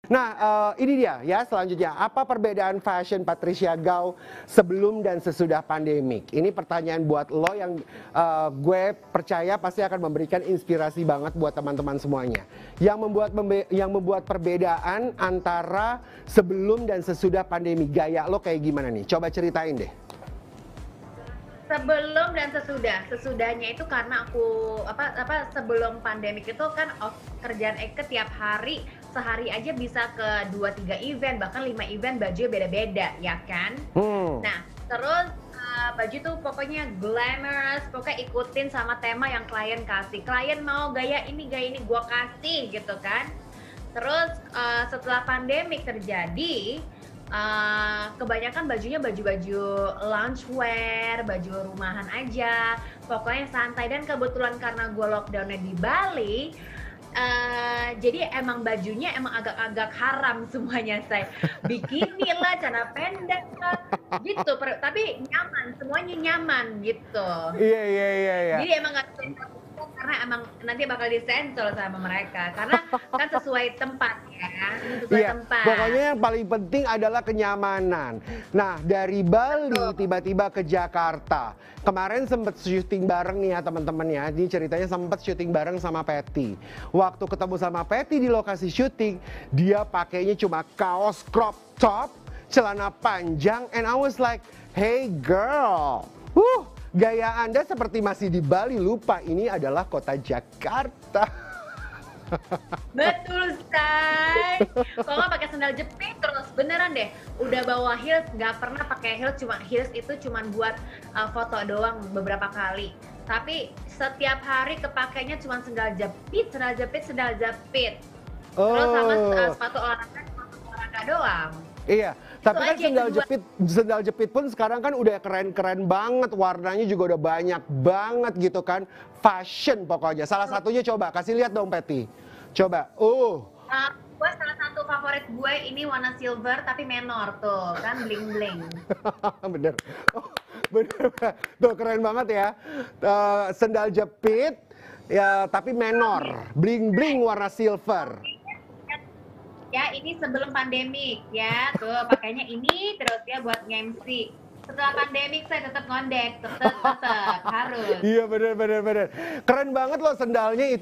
Nah, ini dia ya selanjutnya. Apa perbedaan fashion Patricia Gao sebelum dan sesudah pandemik? Ini pertanyaan buat lo yang gue percaya pasti akan memberikan inspirasi banget buat teman-teman semuanya. Yang membuat perbedaan antara sebelum dan sesudah pandemi. Gaya lo kayak gimana nih? Coba ceritain deh. Sebelum dan sesudah. Sesudahnya itu karena aku sebelum pandemik itu kan kerjaan Eke tiap hari, sehari aja bisa ke 2-3 event, bahkan 5 event baju beda-beda, ya kan? Nah, terus baju tuh pokoknya glamorous, pokoknya ikutin sama tema yang klien kasih. Klien mau gaya ini gua kasih gitu kan. Terus setelah pandemik terjadi, kebanyakan bajunya baju-baju loungewear, baju rumahan aja, pokoknya santai. Dan kebetulan karena gue lockdownnya di Bali, jadi emang bajunya emang agak-agak haram semuanya, saya bikini lah, celana pendek lah, gitu. Tapi nyaman, semuanya nyaman gitu. Iya, iya, iya, iya. Jadi emang nggak karena emang nanti bakal disensor sama mereka karena kan sesuai tempat ya, sesuai Iya, tempat. pokoknya yang paling penting adalah kenyamanan. Nah, dari Bali tiba-tiba ke Jakarta. Kemarin sempet syuting bareng nih ya teman-teman ya. Ini ceritanya sempet syuting bareng sama Patty. Waktu ketemu sama Patty di lokasi syuting, dia pakainya cuma kaos crop top, celana panjang, and I was like, hey girl, gaya Anda seperti masih di Bali, lupa ini adalah kota Jakarta. Betul, say. Kalau nggak pakai sandal jepit terus, beneran deh. Udah bawa heels, nggak pernah pakai heels. Heels itu cuma buat foto doang beberapa kali. Tapi setiap hari kepakainya cuma sandal jepit, sandal jepit, sandal jepit. Terus sama sepatu olahraga doang. Iya, tapi kan Itu sendal jepit pun sekarang kan udah keren-keren banget, warnanya juga udah banyak banget gitu kan, fashion pokoknya. Salah satunya coba kasih lihat dong Patty, coba. Gue salah satu favorit gue ini warna silver tapi menor tuh kan, bling bling. Bener, bener, tuh keren banget ya. Sendal jepit ya tapi menor, bling bling warna silver. Ya, ini sebelum pandemik ya, tuh pakainya ini terus ya buat nge-MC. Setelah pandemik saya tetap ngondek, tetap harus. Iya bener, keren banget loh sendalnya itu.